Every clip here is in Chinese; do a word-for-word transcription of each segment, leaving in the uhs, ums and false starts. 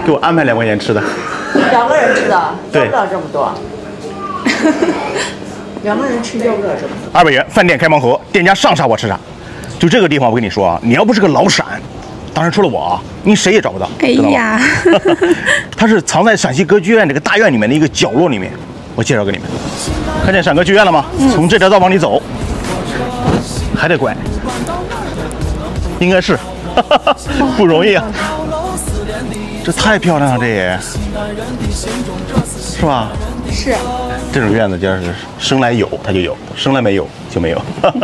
给我安排两块钱吃的。 两个人吃的，要对不了这么多。两个人吃要不了这么多。 二百元，饭店开盲盒，店家上啥我吃啥。就这个地方，我跟你说啊，你要不是个老陕，当然除了我啊，你谁也找不到。 哎呀， 它是藏在陕西歌剧院这个大院里面的一个角落里面。我介绍给你们，看见陕歌剧院了吗？嗯、从这条道往里走，还得拐，应该是，不容易啊。这太漂亮了，这也是吧？ 是。 这种院子就是生来有它就有，生来没有就没有。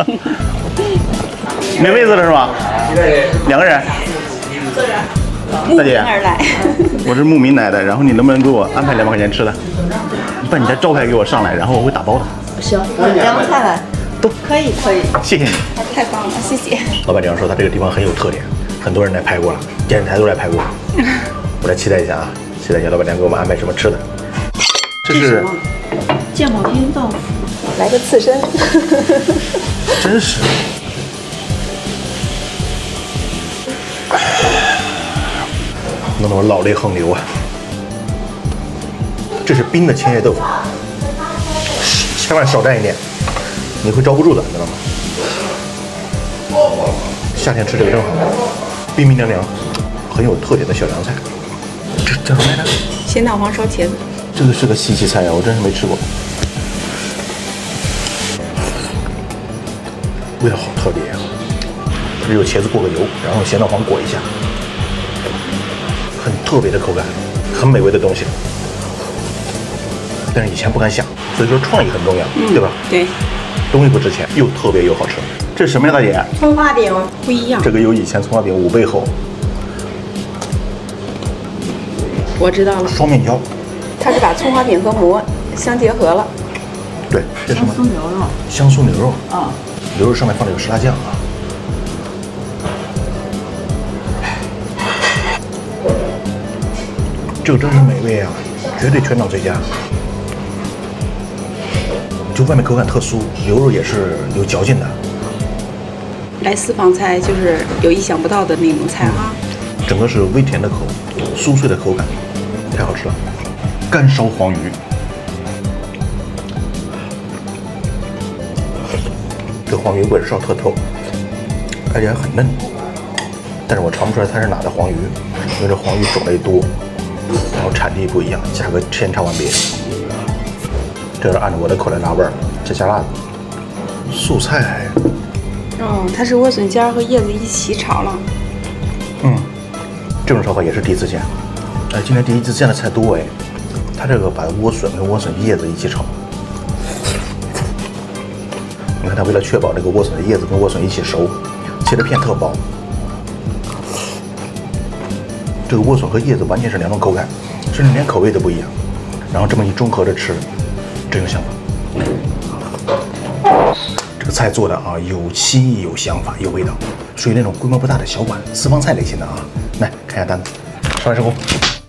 没位子了是吧？两个人。大姐，我是牧民来的，然后你能不能给我安排两百块钱吃的？你把你的招牌给我上来，然后我会打包的。 行，两个菜来， 都可以可以。 谢谢你， 太棒了，谢谢。 老板娘说他这个地方很有特点，很多人来拍过了，电视台都来拍过。我来期待一下啊，期待一下老板娘给我们安排什么吃的。这是芥末拼豆腐，来个刺身。 真是。弄得我老泪横流啊！这是冰的千叶豆腐，千万少蘸一点，你会招不住的，知道吗？夏天吃这个正好，冰冰凉凉，很有特点的小凉菜。这叫什么来着？ 咸蛋黄烧茄子。 这个是个稀奇菜呀，我真是没吃过。味道好特别呀！这有茄子过个油，然后咸蛋黄裹一下。很特别的口感，很美味的东西，但是以前不敢想，所以说创意很重要，嗯、对吧？ 对， 东西不值钱，又特别又好吃。这是什么呀，大姐？ 葱花饼不一样， 这个有以前葱花饼五倍厚。 我知道了， 双面胶， 它是把葱花饼和馍相结合了。 对，这是什么？ 香酥牛肉。 香酥牛肉。 啊、嗯， 牛肉上面放了有沙拉酱啊。这个真是美味啊，绝对全场最佳。就外面口感特酥，牛肉也是有嚼劲的。 来私房菜就是有意想不到的那种菜啊。 嗯、整个是微甜的口，酥脆的口感，太好吃了。干烧黄鱼，这黄鱼味烧特透，而且还很嫩。但是我尝不出来它是哪的黄鱼，因为这黄鱼种类多。然后产地不一样，价格千差万别。这是按照我的口来拿味儿，这加辣子。素菜。 哦，它是莴笋尖和叶子一起炒了。 嗯，这种烧法也是第一次见。哎，今天第一次见的菜多哎。它这个把莴笋跟莴笋叶子一起炒。你看它为了确保这个莴笋的叶子跟莴笋一起熟，切的片特薄。这个莴笋和叶子完全是两种口感，甚至连口味都不一样。然后这么一中和着吃，真有想法。这个菜做的啊，有新意、有想法、有味道，属于那种规模不大的小馆私房菜类型的啊。来看一下单子，上来生活。